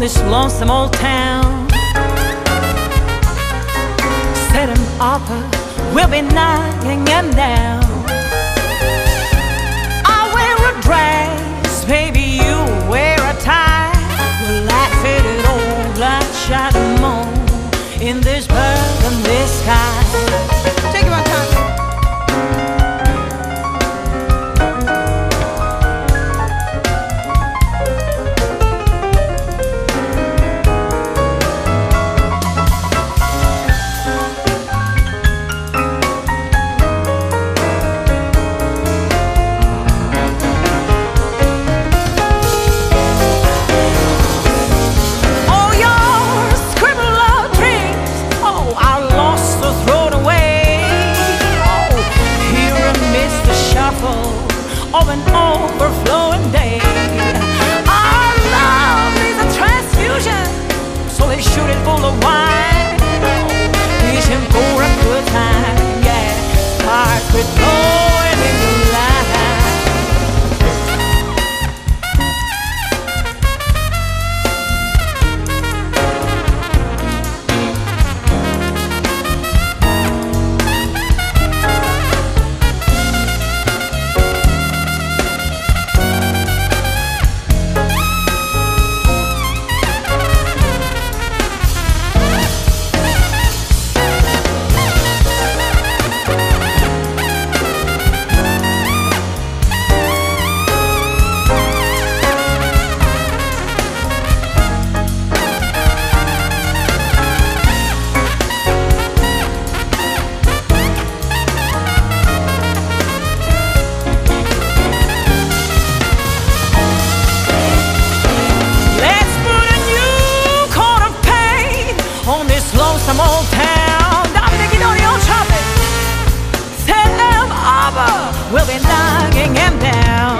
this lonesome old town. Set him up, we'll be knocking him down. I wear a dress, baby, you wear a tie. We'll laugh at it all like shining moon in this burgundy sky. Take it one time. Of an overflowing day. Our love is a transfusion, so they shoot it full of wine. Teach him for a good time, yeah. Heart quit blowing in the lonesome old town. Dominic, you know the old trumpet. Set him up, we'll be knocking him down.